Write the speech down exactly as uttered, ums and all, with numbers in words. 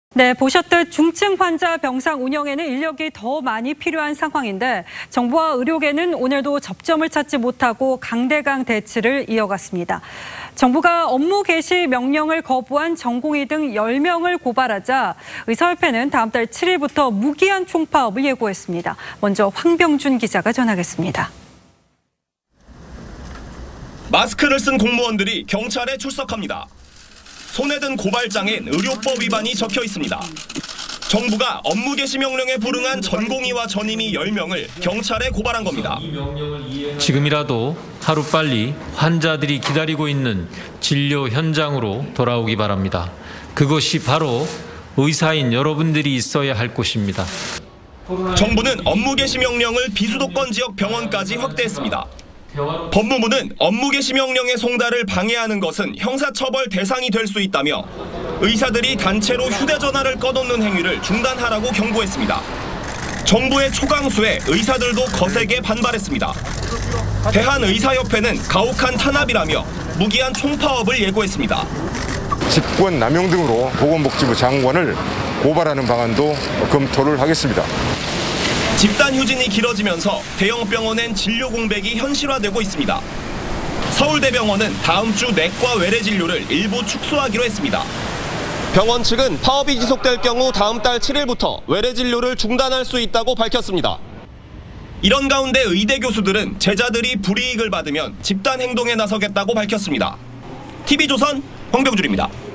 네, 보셨듯 중증 환자 병상 운영에는 인력이 더 많이 필요한 상황인데 정부와 의료계는 오늘도 접점을 찾지 못하고 강대강 대치를 이어갔습니다. 정부가 업무 개시 명령을 거부한 전공의 등 열 명을 고발하자 의사협회는 다음 달 칠 일부터 무기한 총파업을 예고했습니다. 먼저 황병준 기자가 전하겠습니다. 마스크를 쓴 공무원들이 경찰에 출석합니다. 손에 든 고발장엔 의료법 위반이 적혀 있습니다. 정부가 업무 개시 명령에 불응한 전공의와 전임의 열 명을 경찰에 고발한 겁니다. 지금이라도 하루빨리 환자들이 기다리고 있는 진료 현장으로 돌아오기 바랍니다. 그것이 바로 의사인 여러분들이 있어야 할 곳입니다. 정부는 업무 개시 명령을 비수도권 지역 병원까지 확대했습니다. 법무부는 업무 개시 명령의 송달을 방해하는 것은 형사처벌 대상이 될 수 있다며 의사들이 단체로 휴대전화를 꺼놓는 행위를 중단하라고 경고했습니다. 정부의 초강수에 의사들도 거세게 반발했습니다. 대한의사협회는 가혹한 탄압이라며 무기한 총파업을 예고했습니다. 직권 남용 등으로 보건복지부 장관을 고발하는 방안도 검토를 하겠습니다. 집단 휴진이 길어지면서 대형 병원엔 진료 공백이 현실화되고 있습니다. 서울대병원은 다음 주 내과 외래 진료를 일부 축소하기로 했습니다. 병원 측은 파업이 지속될 경우 다음 달 칠 일부터 외래 진료를 중단할 수 있다고 밝혔습니다. 이런 가운데 의대 교수들은 제자들이 불이익을 받으면 집단 행동에 나서겠다고 밝혔습니다. 티비조선 황병준입니다.